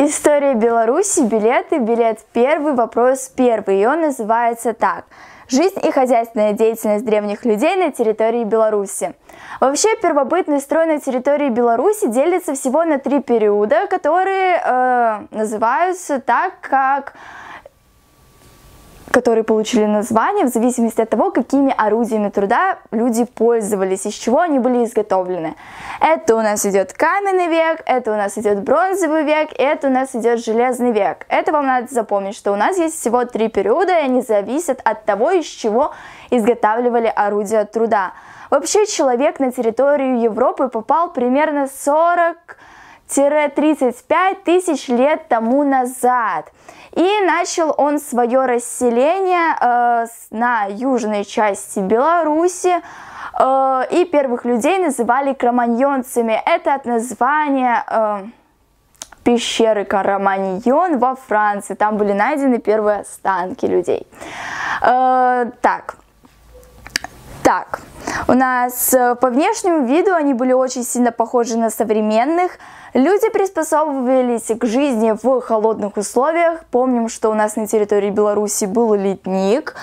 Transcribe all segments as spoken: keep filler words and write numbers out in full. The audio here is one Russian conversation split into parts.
История Беларуси, билеты, билет первый, вопрос первый, и он называется так. Жизнь и хозяйственная деятельность древних людей на территории Беларуси. Вообще, первобытный строй на территории Беларуси делится всего на три периода, которые э, называются так, как... которые получили название в зависимости от того, какими орудиями труда люди пользовались, из чего они были изготовлены. Это у нас идет каменный век, это у нас идет бронзовый век, и это у нас идет железный век. Это вам надо запомнить, что у нас есть всего три периода, и они зависят от того, из чего изготавливали орудия труда. Вообще, человек на территорию Европы попал примерно сорок-тридцать пять тысяч лет тому назад. И начал он свое расселение э, на южной части Беларуси, э, и первых людей называли кроманьонцами. Это от названия э, пещеры Кроманьон во Франции. Там были найдены первые останки людей. Э, так. Так, у нас по внешнему виду они были очень сильно похожи на современных. Люди приспособились к жизни в холодных условиях. Помним, что у нас на территории Беларуси был ледник.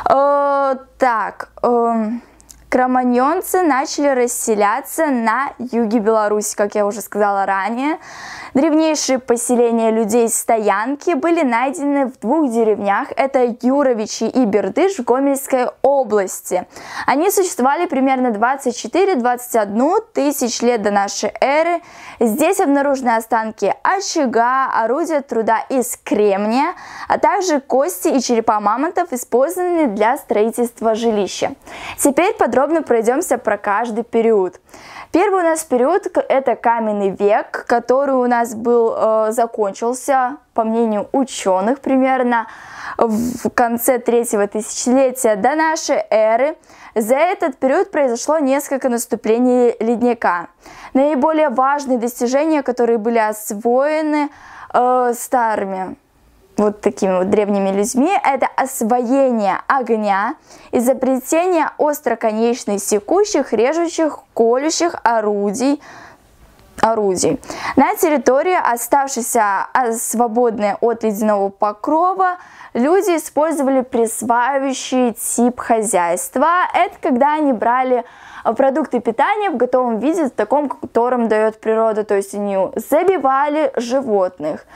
Э, так, э, кроманьонцы начали расселяться на юге Беларуси, как я уже сказала ранее. Древнейшие поселения людей-стоянки были найдены в двух деревнях, это Юровичи и Бердыш в Гомельской области. Они существовали примерно двадцать четыре — двадцать одну тысяч лет до нашей эры. Здесь обнаружены останки очага, орудия труда из кремния, а также кости и черепа мамонтов, использованные для строительства жилища. Теперь подробно пройдемся про каждый период. Первый у нас период – это каменный век, который у нас был, э, закончился, по мнению ученых, примерно в конце третьего тысячелетия до нашей эры. За этот период произошло несколько наступлений ледника. Наиболее важные достижения, которые были освоены э, старыми вот такими вот древними людьми, это освоение огня, изобретение остроконечных, секущих, режущих, колющих орудий, орудий. На территории, оставшейся свободной от ледяного покрова, люди использовали присваивающий тип хозяйства. Это когда они брали продукты питания в готовом виде, в таком, котором дает природа. То есть они забивали животных,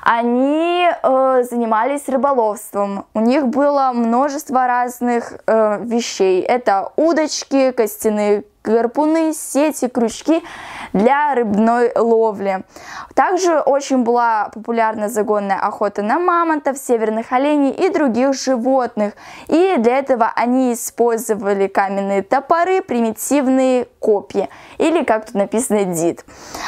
они э, занимались рыболовством, у них было множество разных э, вещей. Это удочки, костяные гарпуны, сети, крючки для рыбной ловли. Также очень была популярна загонная охота на мамонтов, северных оленей и других животных. И для этого они использовали каменные топоры, примитивные копья, или, как тут написано, дид.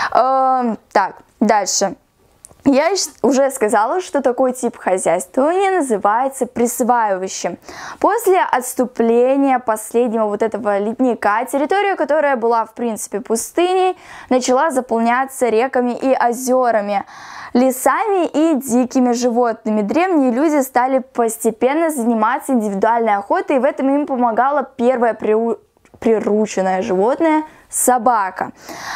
Э, так, дальше. Я уже сказала, что такой тип хозяйствования называется присваивающим. После отступления последнего вот этого ледника, территория, которая была в принципе пустыней, начала заполняться реками и озерами, лесами и дикими животными. Древние люди стали постепенно заниматься индивидуальной охотой, и в этом им помогало первое прирученное животное – собака.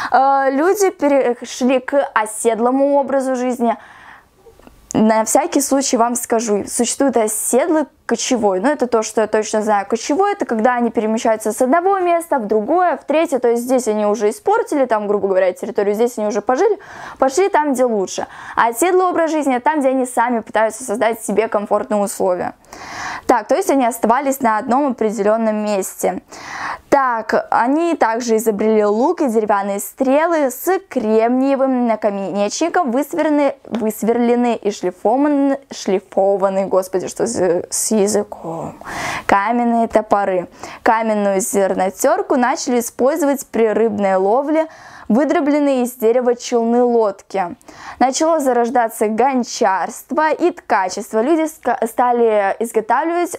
Люди перешли к оседлому образу жизни. На всякий случай вам скажу, существует оседлый кочевой. Но это то, что я точно знаю. Кочевой — это когда они перемещаются с одного места в другое, в третье. То есть здесь они уже испортили, там, грубо говоря, территорию, здесь они уже пожили, пошли там, где лучше. А оседлый образ жизни — это там, где они сами пытаются создать себе комфортные условия. Так, то есть они оставались на одном определенном месте. Так, они также изобрели лук и деревянные стрелы с кремниевым наконечником, высверлены, высверлены и шлифованы, шлифованы, господи, что с языком, каменные топоры. Каменную зернотерку начали использовать при рыбной ловле, выдробленные из дерева челны лодки. Начало зарождаться гончарство и ткачество. Люди стали изготавливать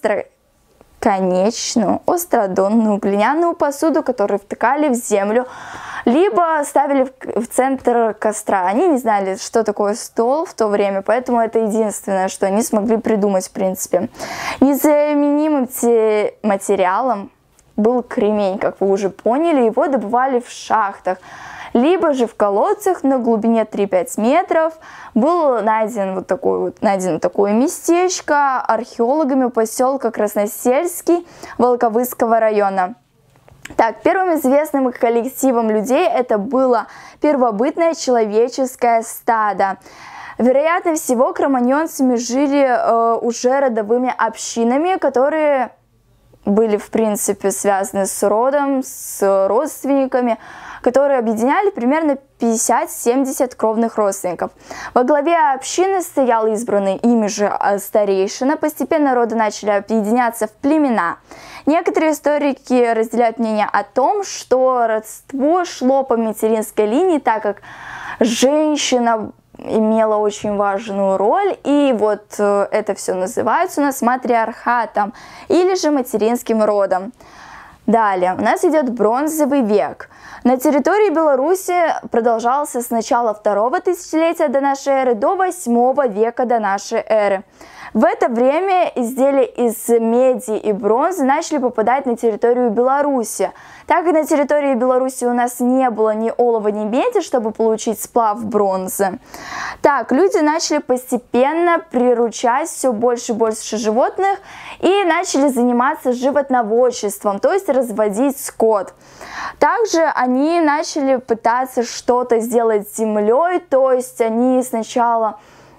остроконечную, остродонную глиняную посуду, которую втыкали в землю, либо ставили в центр костра. Они не знали, что такое стол в то время, поэтому это единственное, что они смогли придумать, в принципе. Незаменимым материалом был кремень, как вы уже поняли, его добывали в шахтах. либо же в колодцах на глубине три-пять метров был найден вот такой вот, найдено такое местечко археологами поселка Красносельский Волковыского района. Так, первым известным коллективом людей это было первобытное человеческое стадо. Вероятно всего, кроманьонцами жили э, уже родовыми общинами, которые были, в принципе, связаны с родом, с родственниками, которые объединяли примерно пятьдесят-семьдесят кровных родственников. Во главе общины стоял избранный ими же старейшина. Постепенно роды начали объединяться в племена. Некоторые историки разделяют мнение о том, что родство шло по материнской линии, так как женщина имела очень важную роль, и вот э, это все называется у нас матриархатом или же материнским родом. Далее у нас идет бронзовый век. На территории Беларуси продолжался с начала второго тысячелетия до нашей эры до восьмого века до нашей эры. В это время изделия из меди и бронзы начали попадать на территорию Беларуси. Так как на территории Беларуси у нас не было ни олова, ни меди, чтобы получить сплав бронзы, так люди начали постепенно приручать все больше и больше животных и начали заниматься животноводчеством, то есть разводить скот. Также они начали пытаться что-то сделать с землей, то есть они сначала...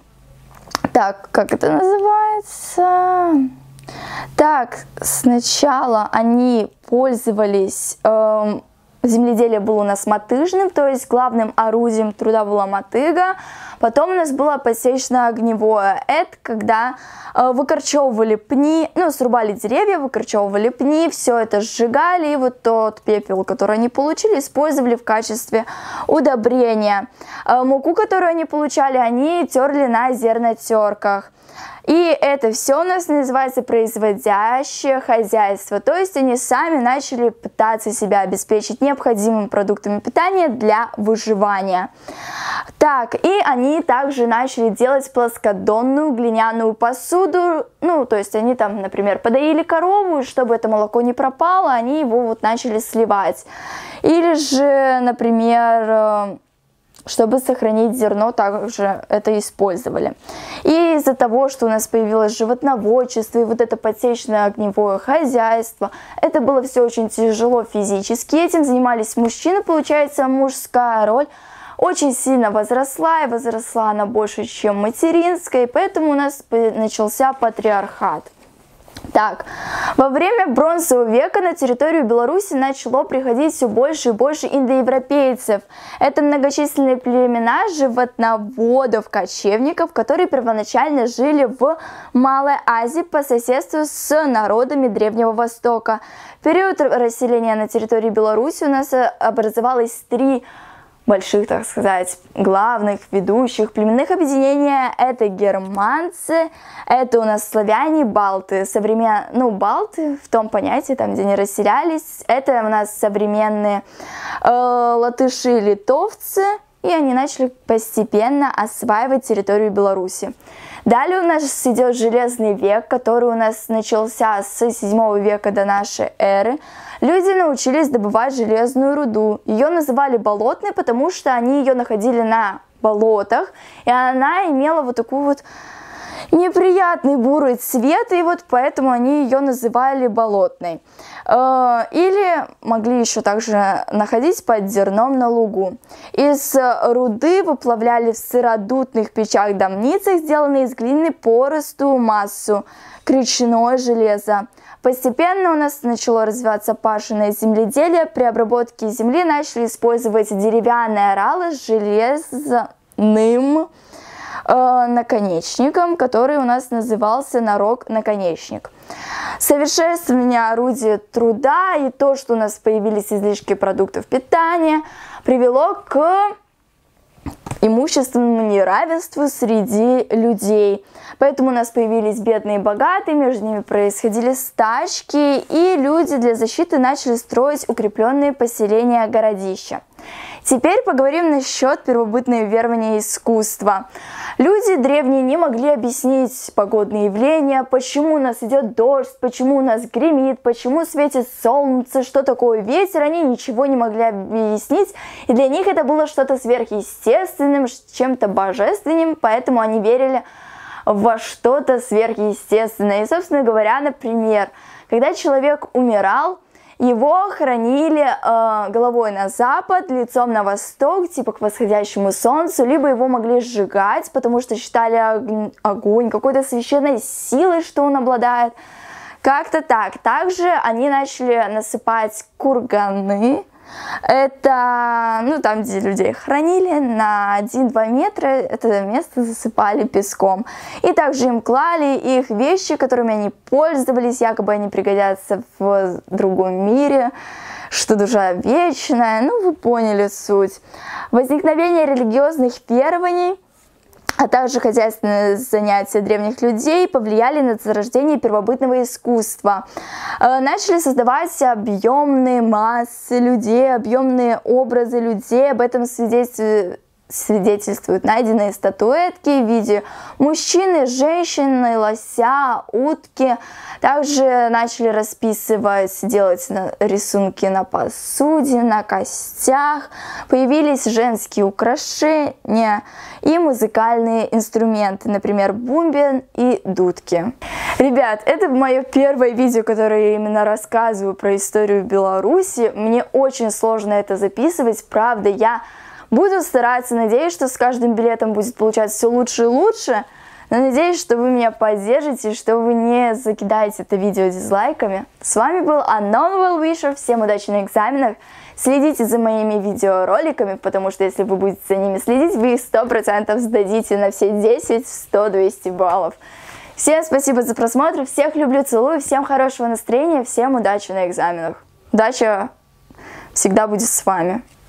Так, как это называется? Так, сначала они пользовались... Э, земледелие было у нас мотыжным, то есть главным орудием труда была мотыга. Потом у нас было подсечно-огневое. Это когда э, выкорчевывали пни, ну, срубали деревья, выкорчевывали пни, все это сжигали, и вот тот пепел, который они получили, использовали в качестве удобрения. Э, муку, которую они получали, они терли на зернотерках. И это все у нас называется производящее хозяйство, то есть они сами начали пытаться себя обеспечить необходимыми продуктами питания для выживания. Так, и они также начали делать плоскодонную глиняную посуду, ну, то есть они там, например, подоили корову, и чтобы это молоко не пропало, они его вот начали сливать. Или же, например... чтобы сохранить зерно, также это использовали. И из-за того, что у нас появилось животноводчество и вот это подсечное огневое хозяйство, это было все очень тяжело физически. Этим занимались мужчины, получается, мужская роль очень сильно возросла, и возросла она больше, чем материнская, и поэтому у нас начался патриархат. Так, во время бронзового века на территорию Беларуси начало приходить все больше и больше индоевропейцев. Это многочисленные племена животноводов, кочевников, которые первоначально жили в Малой Азии по соседству с народами Древнего Востока. В период расселения на территории Беларуси у нас образовалось три больших, так сказать, главных, ведущих племенных объединения. Это германцы, это у нас славяне, балты. Современ... Ну, балты в том понятии, там, где они расселялись, это у нас современные э, латыши, литовцы, и они начали постепенно осваивать территорию Беларуси. Далее у нас идет железный век, который у нас начался с седьмого века до нашей эры. Люди научились добывать железную руду. Ее называли болотной, потому что они ее находили на болотах, и она имела вот такую вот неприятный бурый цвет, и вот поэтому они ее называли болотной. Или могли еще также находить под зерном на лугу. Из руды выплавляли в сыродутных печах-домницах, сделанные из глины, поросту, массу, кречное железо. Постепенно у нас начало развиваться пашенное земледелие. При обработке земли начали использовать деревянные оралы с железным э, наконечником, который у нас назывался нарог-наконечник. Совершенствование орудия труда и то, что у нас появились излишки продуктов питания, привело к имущественному неравенству среди людей. Поэтому у нас появились бедные и богатые, между ними происходили стачки, и люди для защиты начали строить укрепленные поселения, городища. Теперь поговорим насчет первобытного верования искусства. Люди древние не могли объяснить погодные явления, почему у нас идет дождь, почему у нас гремит, почему светит солнце, что такое ветер, они ничего не могли объяснить, и для них это было что-то сверхъестественным, чем-то божественным, поэтому они верили во что-то сверхъестественное. И, собственно говоря, например, когда человек умирал, его хоронили э, головой на запад, лицом на восток, типа к восходящему солнцу, либо его могли сжигать, потому что считали огонь какой-то священной силой, что он обладает. Как-то так. Также они начали насыпать курганы. Это, ну, там, где людей хранили, на один-два метра это место засыпали песком. И также им клали их вещи, которыми они пользовались, якобы они пригодятся в другом мире, что душа вечная. Ну, вы поняли суть. Возникновение религиозных верований, а также хозяйственные занятия древних людей повлияли на зарождение первобытного искусства. Начали создавать объемные массы людей, объемные образы людей. Об этом свидетельствует свидетельствуют найденные статуэтки в виде мужчины, женщины, лося, утки. Также начали расписывать, делать рисунки на посуде, на костях. Появились женские украшения и музыкальные инструменты, например, бубен и дудки. Ребят, это мое первое видео, которое я именно рассказываю про историю Беларуси. Мне очень сложно это записывать, правда, я буду стараться, надеюсь, что с каждым билетом будет получаться все лучше и лучше. Но надеюсь, что вы меня поддержите, что вы не закидаете это видео дизлайками. С вами был Unknown Well Wisher. Всем удачи на экзаменах. Следите за моими видеороликами, потому что если вы будете за ними следить, вы их сто процентов сдадите на все десять, сто, двести баллов. Всем спасибо за просмотр. Всех люблю, целую. Всем хорошего настроения. Всем удачи на экзаменах. Удача всегда будет с вами.